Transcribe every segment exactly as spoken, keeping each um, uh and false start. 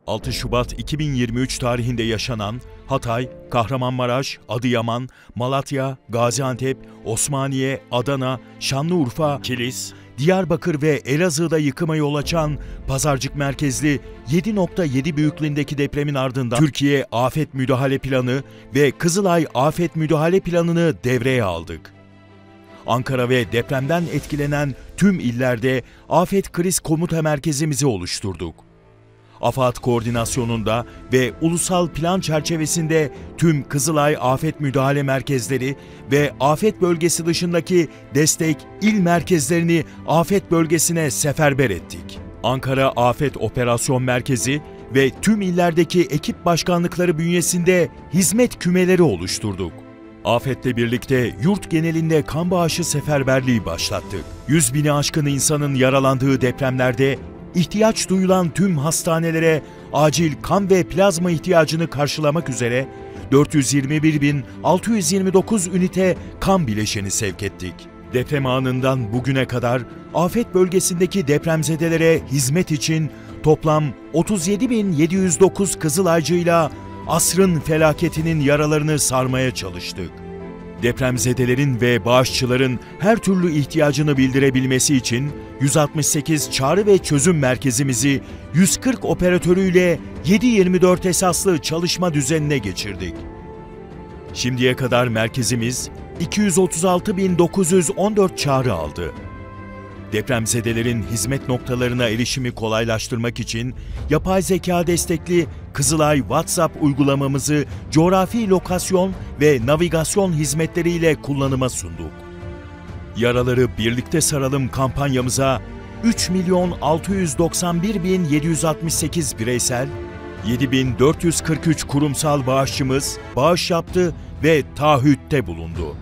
altı Şubat iki bin yirmi üç tarihinde yaşanan Hatay, Kahramanmaraş, Adıyaman, Malatya, Gaziantep, Osmaniye, Adana, Şanlıurfa, Kilis, Diyarbakır ve Elazığ'da yıkıma yol açan Pazarcık merkezli yedi nokta yedi büyüklüğündeki depremin ardından Türkiye Afet Müdahale Planı ve Kızılay Afet Müdahale Planı'nı devreye aldık. Ankara ve depremden etkilenen tüm illerde Afet Kriz Komuta Merkezimizi oluşturduk. AFAD koordinasyonunda ve ulusal plan çerçevesinde tüm Kızılay Afet Müdahale Merkezleri ve afet bölgesi dışındaki destek il merkezlerini afet bölgesine seferber ettik. Ankara Afet Operasyon Merkezi ve tüm illerdeki ekip başkanlıkları bünyesinde hizmet kümeleri oluşturduk. Afetle birlikte yurt genelinde kan bağışı seferberliği başlattık. yüz bini aşkın insanın yaralandığı depremlerde ihtiyaç duyulan tüm hastanelere acil kan ve plazma ihtiyacını karşılamak üzere dört yüz yirmi bir bin altı yüz yirmi dokuz ünite kan bileşeni sevk ettik. Deprem anından bugüne kadar afet bölgesindeki depremzedelere hizmet için toplam otuz yedi bin yedi yüz dokuz Kızılaycıyla asrın felaketinin yaralarını sarmaya çalıştık. Depremzedelerin ve bağışçıların her türlü ihtiyacını bildirebilmesi için yüz altmış sekiz çağrı ve çözüm merkezimizi yüz kırk operatörüyle yedi yirmi dört esaslı çalışma düzenine geçirdik. Şimdiye kadar merkezimiz iki yüz otuz altı bin dokuz yüz on dört çağrı aldı. Depremzedelerin hizmet noktalarına erişimi kolaylaştırmak için yapay zeka destekli Kızılay WhatsApp uygulamamızı coğrafi lokasyon ve navigasyon hizmetleriyle kullanıma sunduk. Yaraları birlikte saralım kampanyamıza üç milyon altı yüz doksan bir bin yedi yüz altmış sekiz bireysel, yedi bin dört yüz kırk üç kurumsal bağışçımız bağış yaptı ve taahhütte bulundu.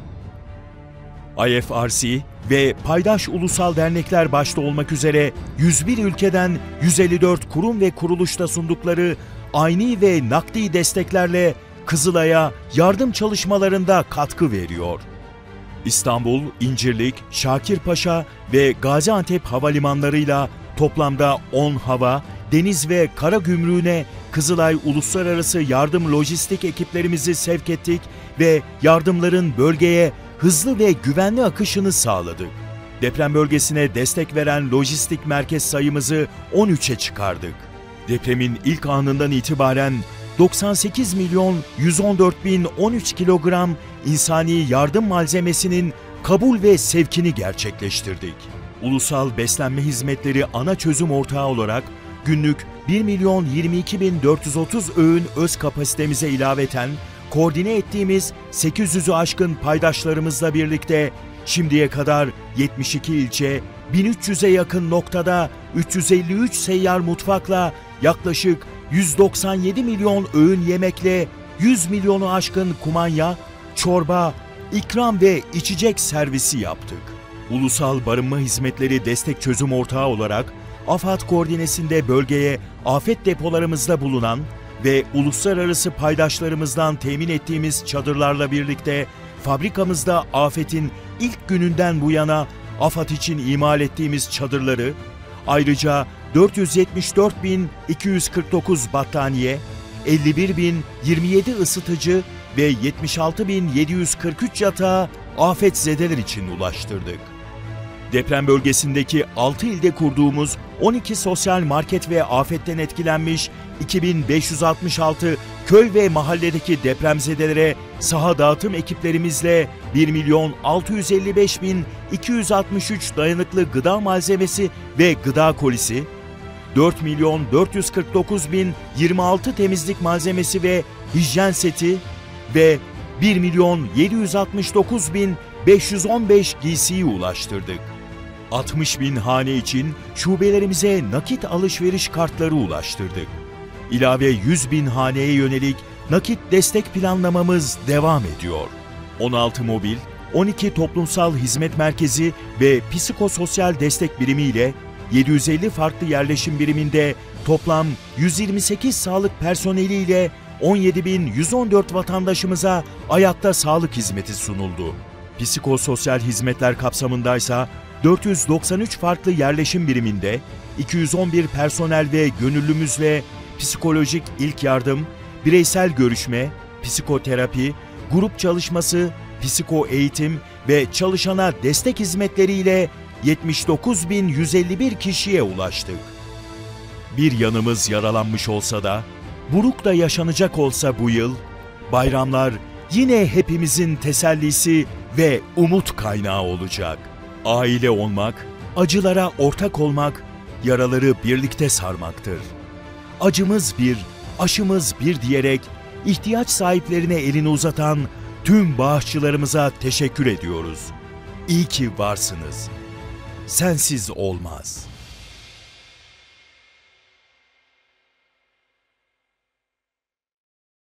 I F R C ve paydaş ulusal dernekler başta olmak üzere yüz bir ülkeden yüz elli dört kurum ve kuruluşta sundukları ayni ve nakdi desteklerle Kızılay'a yardım çalışmalarında katkı veriyor. İstanbul, İncirlik, Şakirpaşa ve Gaziantep havalimanlarıyla toplamda on hava, deniz ve kara gümrüğüne Kızılay Uluslararası Yardım Lojistik ekiplerimizi sevk ettik ve yardımların bölgeye hızlı ve güvenli akışını sağladık. Deprem bölgesine destek veren lojistik merkez sayımızı on üçe çıkardık. Depremin ilk anından itibaren doksan sekiz milyon yüz on dört bin on üç kilogram insani yardım malzemesinin kabul ve sevkini gerçekleştirdik. Ulusal Beslenme Hizmetleri ana çözüm ortağı olarak günlük bir milyon yirmi iki bin dört yüz otuz öğün öz kapasitemize ilaveten koordine ettiğimiz sekiz yüzü aşkın paydaşlarımızla birlikte şimdiye kadar yetmiş iki ilçe, bin üç yüze yakın noktada üç yüz elli üç seyyar mutfakla yaklaşık yüz doksan yedi milyon öğün yemekle yüz milyonu aşkın kumanya, çorba, ikram ve içecek servisi yaptık. Ulusal Barınma Hizmetleri Destek Çözüm Ortağı olarak AFAD koordinesinde bölgeye afet depolarımızda bulunan ve uluslararası paydaşlarımızdan temin ettiğimiz çadırlarla birlikte fabrikamızda afetin ilk gününden bu yana AFAD için imal ettiğimiz çadırları, ayrıca dört yüz yetmiş dört bin iki yüz kırk dokuz battaniye, elli bir bin yirmi yedi ısıtıcı ve yetmiş altı bin yedi yüz kırk üç yatağı afetzedeler için ulaştırdık. Deprem bölgesindeki altı ilde kurduğumuz on iki sosyal market ve afetten etkilenmiş iki bin beş yüz altmış altı köy ve mahalledeki depremzedelere saha dağıtım ekiplerimizle bir milyon altı yüz elli beş bin iki yüz altmış üç dayanıklı gıda malzemesi ve gıda kolisi, dört milyon dört yüz kırk dokuz bin yirmi altı temizlik malzemesi ve hijyen seti ve bir milyon yedi yüz altmış dokuz bin beş yüz on beş giysiyi ulaştırdık. altmış bin hane için şubelerimize nakit alışveriş kartları ulaştırdık. İlave yüz bin haneye yönelik nakit destek planlamamız devam ediyor. on altı mobil, on iki toplumsal hizmet merkezi ve psikososyal destek birimi ile yedi yüz elli farklı yerleşim biriminde toplam yüz yirmi sekiz sağlık personeli ile on yedi bin yüz on dört vatandaşımıza ayakta sağlık hizmeti sunuldu. Psikososyal hizmetler kapsamındaysa dört yüz doksan üç farklı yerleşim biriminde iki yüz on bir personel ve gönüllümüzle psikolojik ilk yardım, bireysel görüşme, psikoterapi, grup çalışması, psiko eğitim ve çalışana destek hizmetleriyle yetmiş dokuz bin yüz elli bir kişiye ulaştık. Bir yanımız yaralanmış olsa da, buruk da yaşanacak olsa bu yıl, bayramlar yine hepimizin tesellisi ve umut kaynağı olacak. Aile olmak, acılara ortak olmak, yaraları birlikte sarmaktır. Acımız bir, aşımız bir diyerek ihtiyaç sahiplerine elini uzatan tüm bağışçılarımıza teşekkür ediyoruz. İyi ki varsınız. Sensiz olmaz.